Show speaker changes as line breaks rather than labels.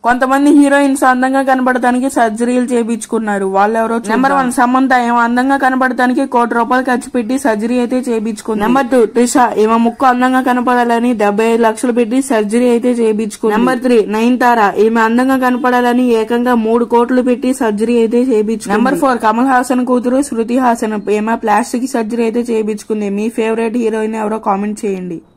కొంతమంది హీరోయిన్స్ అందంగా కనబడటానికి సర్జరీలు చేయించుకున్నారు. వాళ్ళెవరో నెంబర్ 1 సమంత. ఏమో అందంగా కనబడటానికి ₹1,00,00,000 ఖర్చు పెట్టి సర్జరీ అయితే చేయించుకుంది. నెంబర్ 2 త్రిష. ఏమో ముక్కు అందంగా కనపడాలని 75 లక్షలు పెట్టి సర్జరీ అయితే చేయించుకుంది. నెంబర్ 3 నయనతార. ఈమె అందంగా కనపడాలని ఏకంగా 3 కోట్లు పెట్టి సర్జరీ అయితే చేయించుకుంది. నెంబర్ 4 కమల్ హాసన్ కూతురు శృతి హాసన్. ఏమో ప్లాస్టిక్ సర్జరీ అయితే చేయించుకుంది. మీ ఫేవరెట్ హీరోయిన్ ఎవరో కామెంట్ చేయండి.